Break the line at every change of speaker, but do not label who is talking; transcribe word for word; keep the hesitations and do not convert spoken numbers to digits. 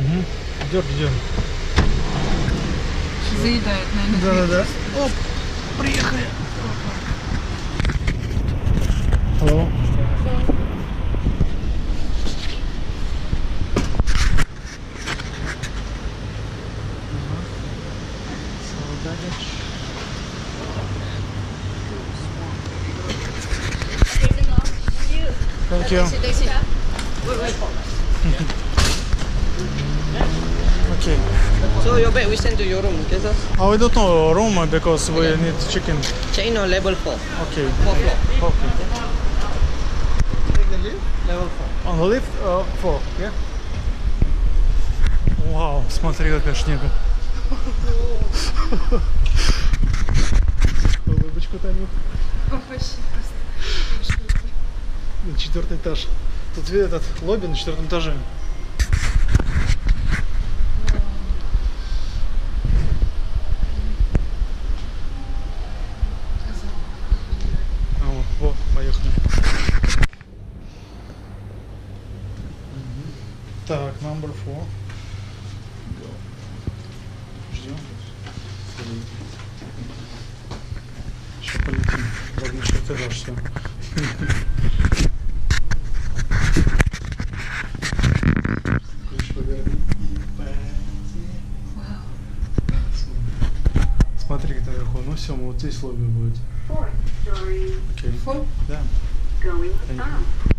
Угу. Дерги, дерги.
Заедает, наверное.
Да-да-да. Оп, приехали. Hello. Thank you. Okay.
So your bag we send to your room, okay sir?
Oh, we don't know room because we need chicken.
Check-in on level four.
Okay.
Four floor.
Okay.
Take the lift, level four.
On the lift, uh, four, yeah? Вау, смотри, какая шнега. Улыбочку тянет. На четвертый этаж. Тут видно этот лобби на четвертом этаже. А вот, вот, поехали. Так, number four. Ждем. Еще полетим. Ладно, еще ты дашь все. Смотри, где наверху. Ну все, мы вот здесь лобби будет. Окей. Да. Thank you.